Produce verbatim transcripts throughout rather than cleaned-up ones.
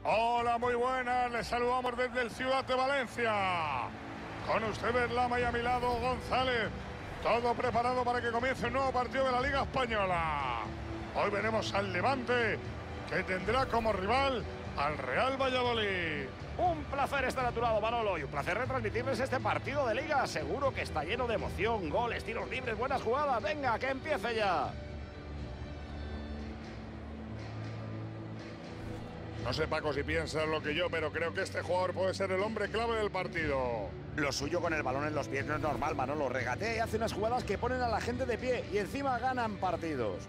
Hola, muy buenas. Les saludamos desde el Ciudad de Valencia. Con ustedes Lama y a mi lado González. Todo preparado para que comience un nuevo partido de la Liga Española. Hoy veremos al Levante, que tendrá como rival al Real Valladolid. Un placer estar a tu lado, Manolo, y un placer retransmitirles este partido de Liga. Seguro que está lleno de emoción, goles, tiros libres, buenas jugadas. Venga, que empiece ya. No sé, Paco, si piensas lo que yo, pero creo que este jugador puede ser el hombre clave del partido. Lo suyo con el balón en los pies no es normal, Manolo. Regatea y hace unas jugadas que ponen a la gente de pie y encima ganan partidos.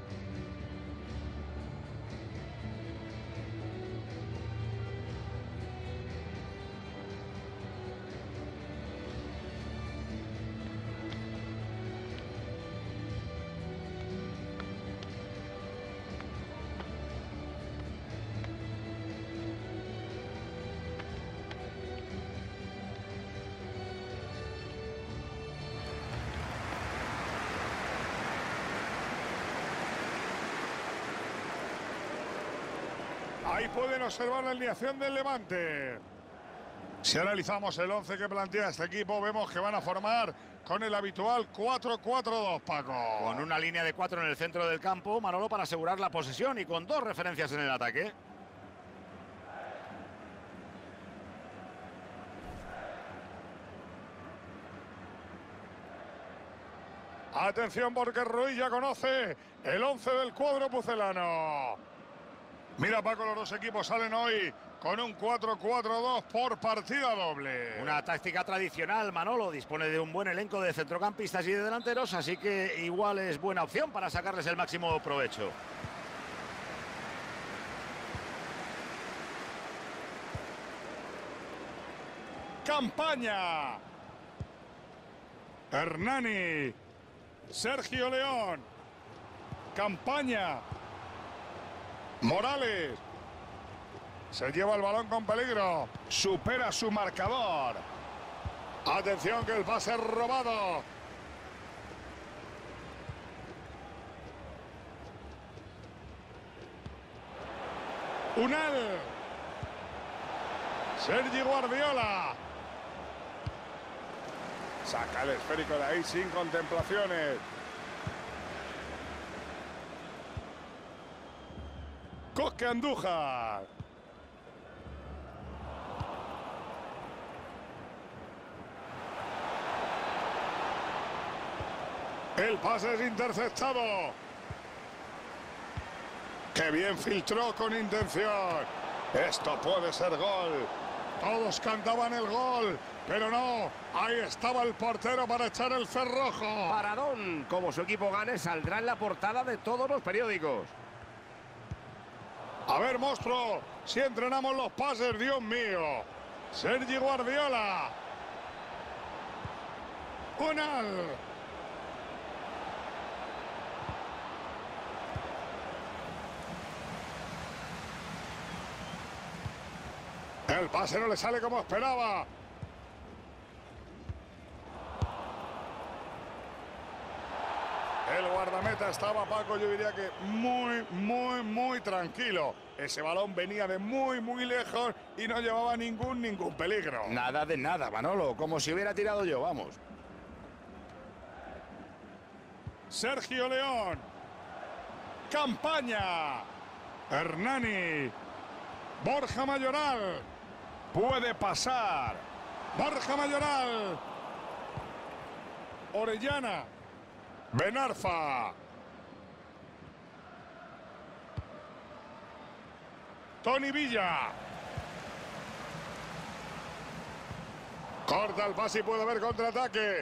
Ahí pueden observar la alineación del Levante. Si analizamos el once que plantea este equipo, vemos que van a formar con el habitual cuatro cuatro dos, Paco. Con una línea de cuatro en el centro del campo, Manolo, para asegurar la posesión y con dos referencias en el ataque. Atención, porque Ruiz ya conoce el once del cuadro pucelano. Mira, Paco, los dos equipos salen hoy con un cuatro cuatro dos por partida doble. Una táctica tradicional, Manolo. Dispone de un buen elenco de centrocampistas y de delanteros, así que igual es buena opción para sacarles el máximo provecho. Campaña. Hernani. Sergio León. Campaña. Morales. Se lleva el balón con peligro. Supera su marcador. Atención, que el pase es robado. Unal. Sergi Guardiola. Saca el esférico de ahí sin contemplaciones. Coque Andújar. El pase es interceptado. ¡Qué bien filtró con intención! Esto puede ser gol. Todos cantaban el gol, pero no. Ahí estaba el portero para echar el cerrojo. Paradón. Como su equipo gane, saldrá en la portada de todos los periódicos. A ver, monstruo, si entrenamos los pases, Dios mío. Sergi Guardiola. Unal. El pase no le sale como esperaba. El guardameta estaba, Paco, yo diría que muy, muy, muy tranquilo. Ese balón venía de muy, muy lejos y no llevaba ningún, ningún peligro. Nada de nada, Manolo. Como si hubiera tirado yo, vamos. Sergio León. Campaña. Hernani. Borja Mayoral. Puede pasar. Borja Mayoral. Orellana. Benarfa. Tony Villa. Corta el pase y puede haber contraataque.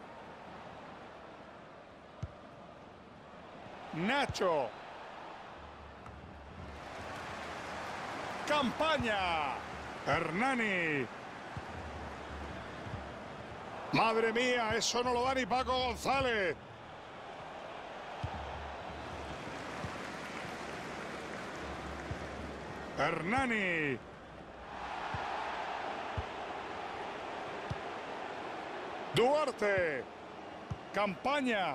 Nacho. Campaña. Hernani. Madre mía, eso no lo da ni Paco González. Hernani. Duarte. Campaña.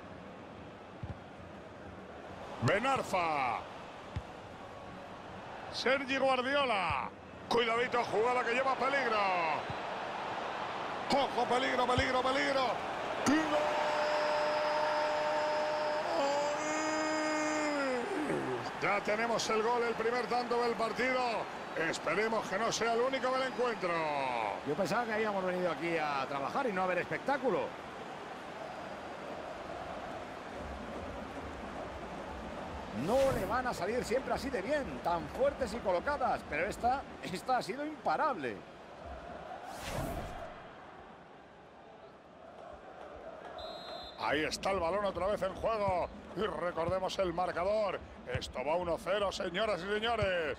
Benarfa. Sergi Guardiola. Cuidadito, jugada que lleva peligro. Ojo, peligro, peligro, peligro. ¡Gol! Ya tenemos el gol, el primer tanto del partido. Esperemos que no sea el único del encuentro. Yo pensaba que habíamos venido aquí a trabajar y no a ver espectáculo. No le van a salir siempre así de bien, tan fuertes y colocadas, pero esta, esta ha sido imparable. Ahí está el balón otra vez en juego. Y recordemos el marcador. Esto va uno cero, señoras y señores.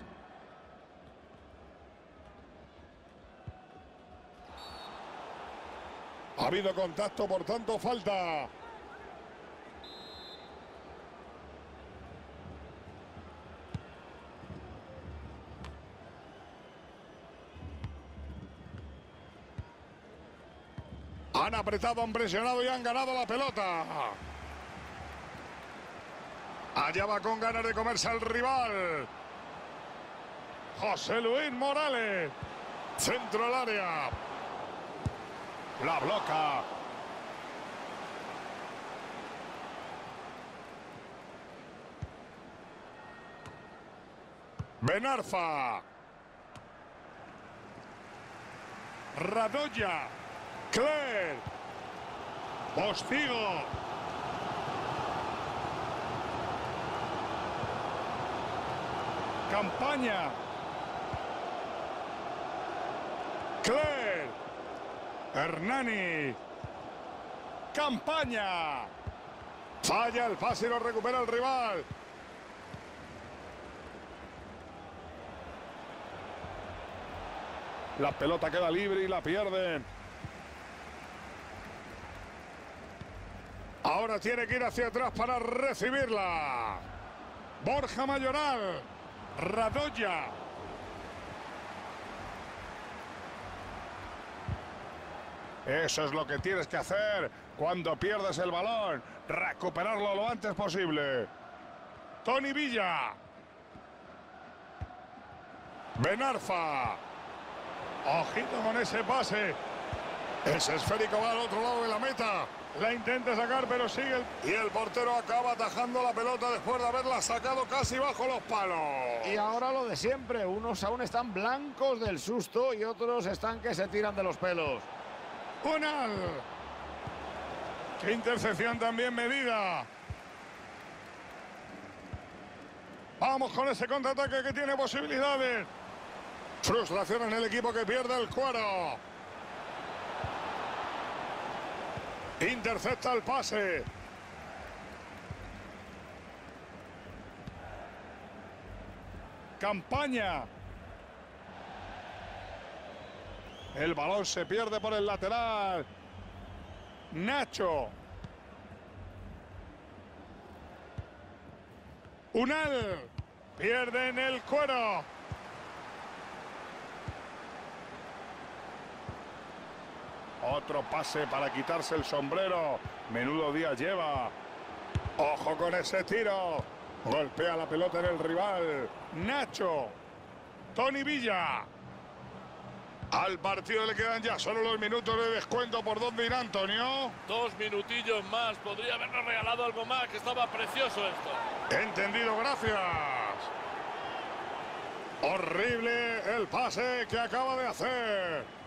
Ha habido contacto, por tanto, falta. Han apretado, han presionado y han ganado la pelota. Allá va con ganas de comerse al rival. José Luis Morales. Centro del área. La bloca. Ben Arfa. Radoya. Cler. Postigo. Campaña. Cler. Hernani. Campaña. Falla el pase y lo recupera el rival. La pelota queda libre y la pierden. Ahora tiene que ir hacia atrás para recibirla. Borja Mayoral. Radoya. Eso es lo que tienes que hacer cuando pierdes el balón. Recuperarlo lo antes posible. Tony Villa. Ben Arfa. Ojito con ese pase. Ese esférico va al otro lado de la meta. La intenta sacar, pero sigue. El... Y el portero acaba atajando la pelota después de haberla sacado casi bajo los palos. Y ahora lo de siempre. Unos aún están blancos del susto y otros están que se tiran de los pelos. Unal. Qué intercepción también medida. Vamos con ese contraataque que tiene posibilidades. Frustración en el equipo que pierde el cuero. Intercepta el pase. Campaña. El balón se pierde por el lateral. Nacho. Unal. Pierde en el cuero. Otro pase para quitarse el sombrero. Menudo día lleva. Ojo con ese tiro. Golpea la pelota en el rival. Nacho. Tony Villa. Al partido le quedan ya solo los minutos de descuento. ¿Por dónde irá, Antonio? Dos minutillos más. Podría habernos regalado algo más, que estaba precioso esto. Entendido, gracias. Horrible el pase que acaba de hacer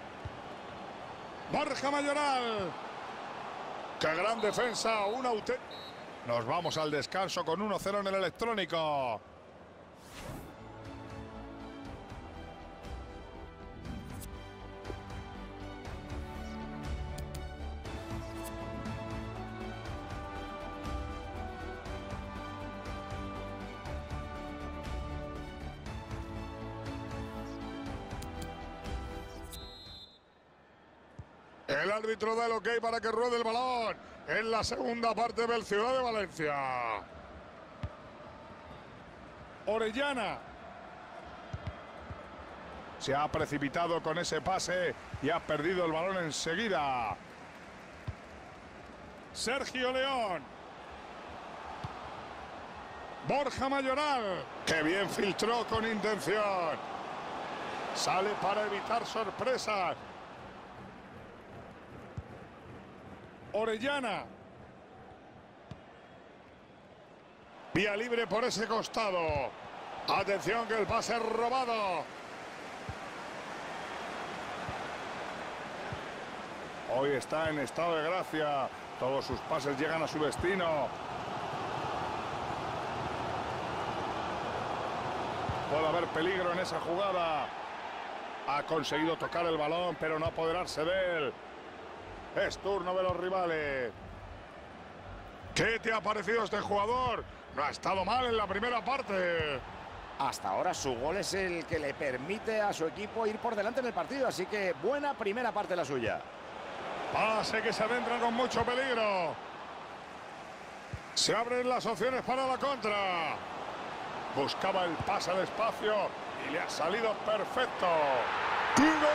Borja Mayoral. ¡Qué gran defensa! Un auténtico. Nos vamos al descanso con uno cero en el electrónico. El árbitro da el ok para que ruede el balón en la segunda parte del Ciudad de Valencia. Orellana. Se ha precipitado con ese pase y ha perdido el balón enseguida. Sergio León. Borja Mayoral, que bien filtró con intención. Sale para evitar sorpresas. Orellana. Vía libre por ese costado. Atención que el pase es robado. Hoy está en estado de gracia. Todos sus pases llegan a su destino. Puede haber peligro en esa jugada. Ha conseguido tocar el balón, pero no apoderarse de él. Es turno de los rivales. ¿Qué te ha parecido este jugador? No ha estado mal en la primera parte. Hasta ahora su gol es el que le permite a su equipo ir por delante en el partido. Así que buena primera parte la suya. Pase que se adentra con mucho peligro. Se abren las opciones para la contra. Buscaba el pase al espacio y le ha salido perfecto. ¡Gol!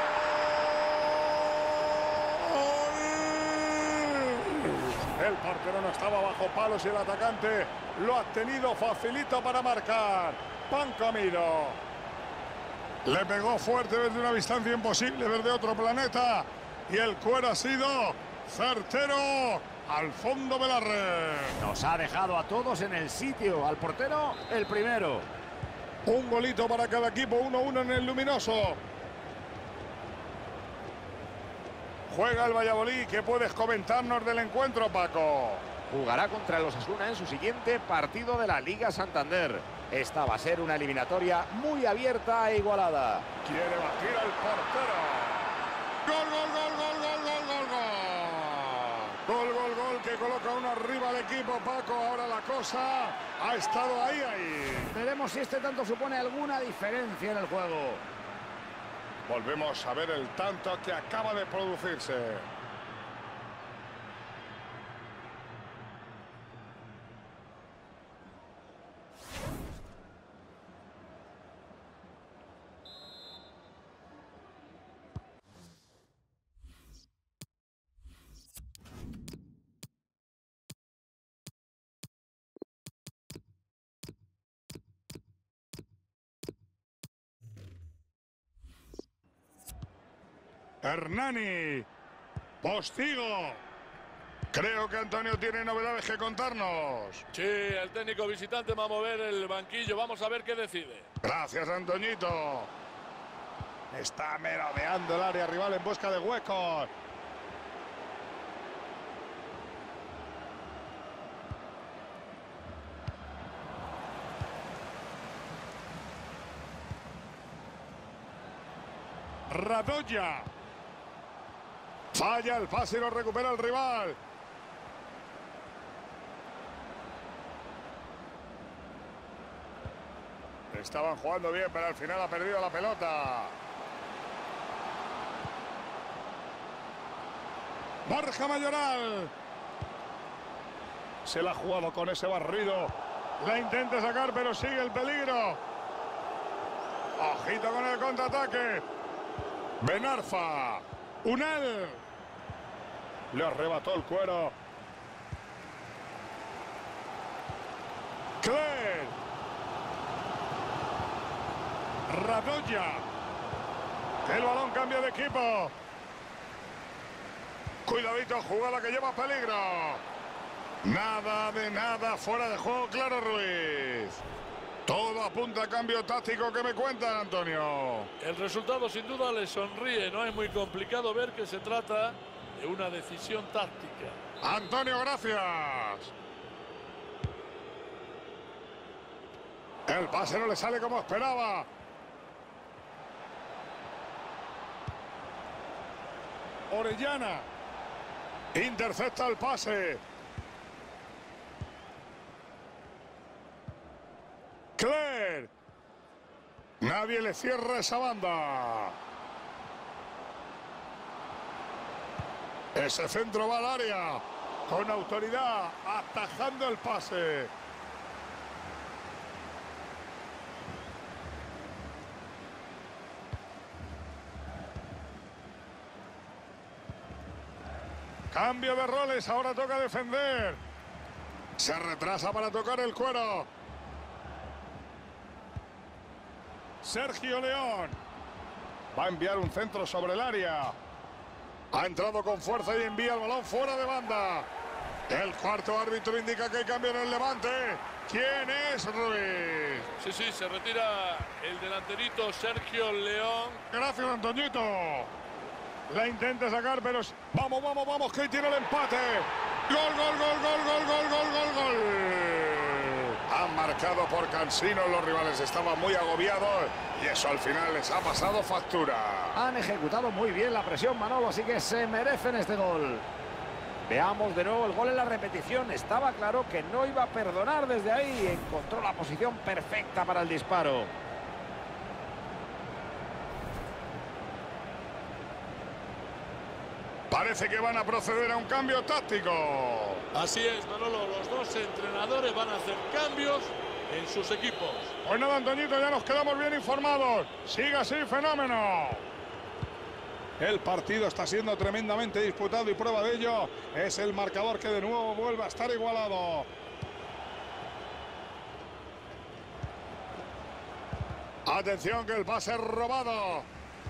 El portero no estaba bajo palos y el atacante lo ha tenido facilito para marcar. Pan comido. Le pegó fuerte desde una distancia imposible, desde otro planeta. Y el cuero ha sido certero al fondo de la red. Nos ha dejado a todos en el sitio. Al portero, el primero. Un golito para cada equipo, uno a uno en el luminoso. Juega el Valladolid. ¿Qué puedes comentarnos del encuentro, Paco? Jugará contra el Osasuna en su siguiente partido de la Liga Santander. Esta va a ser una eliminatoria muy abierta e igualada. Quiere batir al portero. ¡Gol, gol, gol, gol, gol, gol, gol, gol! Gol, gol, gol, que coloca uno arriba al equipo, Paco. Ahora la cosa ha estado ahí, ahí. Veremos si este tanto supone alguna diferencia en el juego. Volvemos a ver el tanto que acaba de producirse. Hernani. Postigo. Creo que Antonio tiene novedades que contarnos. Sí, el técnico visitante va a mover el banquillo. Vamos a ver qué decide. Gracias, Antoñito. Está merodeando el área rival en busca de huecos. Radoya. Falla el pase y lo recupera el rival. Estaban jugando bien, pero al final ha perdido la pelota. Borja Mayoral. Se la ha jugado con ese barrido. La intenta sacar, pero sigue el peligro. Ojito con el contraataque. Benarfa. Unal. Le arrebató el cuero. Cler. Radoya. El balón cambia de equipo. Cuidadito, jugada que lleva peligro. Nada de nada, fuera de juego, claro, Ruiz. Todo apunta a cambio táctico. ¿Qué me cuentan, Antonio? El resultado sin duda le sonríe. No es muy complicado ver que se trata de una decisión táctica. Antonio, gracias. El pase no le sale como esperaba. Orellana. Intercepta el pase. Cler. Nadie le cierra esa banda. Ese centro va al área. Con autoridad. Atajando el pase. Cambio de roles. Ahora toca defender. Se retrasa para tocar el cuero. Sergio León. Va a enviar un centro sobre el área. Ha entrado con fuerza y envía el balón fuera de banda. El cuarto árbitro indica que hay cambio en el Levante. ¿Quién es Ruiz? Sí, sí, se retira el delanterito Sergio León. Gracias, Antoñito. La intenta sacar, pero... Vamos, vamos, vamos, que hoy tiene el empate. Gol, gol, gol, gol, gol, gol, gol, gol, gol. Han marcado por Cansino. Los rivales estaban muy agobiados y eso al final les ha pasado factura. Han ejecutado muy bien la presión, Manolo, así que se merecen este gol. Veamos de nuevo el gol en la repetición. Estaba claro que no iba a perdonar desde ahí. Encontró la posición perfecta para el disparo. Parece que van a proceder a un cambio táctico. Así es, Manolo. Los dos entrenadores van a hacer cambios en sus equipos. Pues nada, Antoñito, ya nos quedamos bien informados. Siga así, fenómeno. El partido está siendo tremendamente disputado y prueba de ello es el marcador que de nuevo vuelve a estar igualado. Atención que el pase es robado.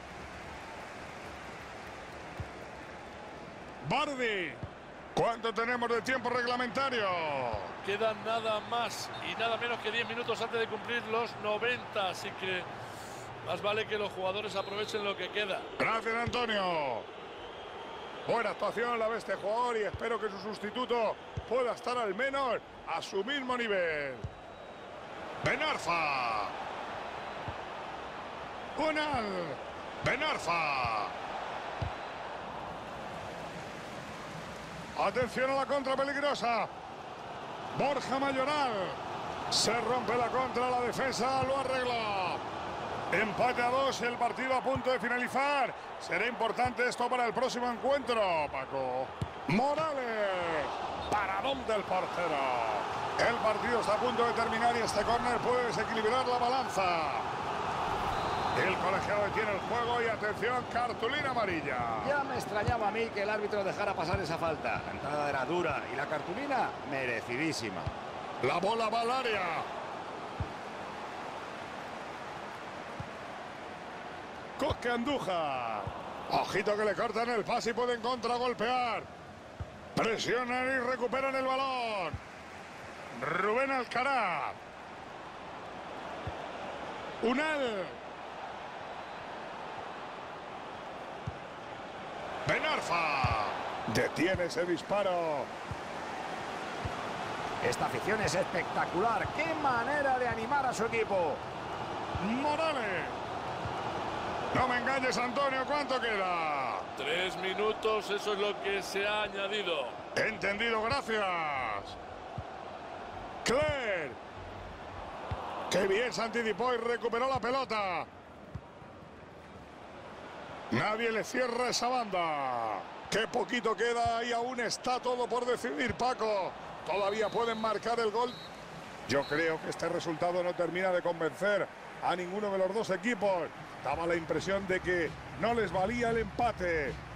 Bardi. ¿Cuánto tenemos de tiempo reglamentario? Quedan nada más y nada menos que diez minutos antes de cumplir los noventa, así que más vale que los jugadores aprovechen lo que queda. Gracias, Antonio. Buena actuación la de este jugador y espero que su sustituto pueda estar al menos a su mismo nivel. Benarfa. Unal. Benarfa. Atención a la contra peligrosa. Borja Mayoral. Se rompe la contra, la defensa lo arregla. Empate a dos, el partido a punto de finalizar. Será importante esto para el próximo encuentro, Paco. Morales. Paradón del portero. El partido está a punto de terminar y este córner puede desequilibrar la balanza. El colegiado detiene el juego y atención, cartulina amarilla. Ya me extrañaba a mí que el árbitro dejara pasar esa falta. La entrada era dura y la cartulina merecidísima. La bola va al área. Coque Andújar. Ojito que le cortan el pase y pueden contragolpear. Presionan y recuperan el balón. Rubén Alcaraz. Unal. Benarfa. Detiene ese disparo. Esta afición es espectacular. ¡Qué manera de animar a su equipo! Morales. No me engañes, Antonio. ¿Cuánto queda? Tres minutos, eso es lo que se ha añadido. Entendido, gracias. Cler. Qué bien se anticipó y recuperó la pelota. Nadie le cierra esa banda. Qué poquito queda y aún está todo por decidir, Paco. Todavía pueden marcar el gol. Yo creo que este resultado no termina de convencer a ninguno de los dos equipos. Daba la impresión de que no les valía el empate.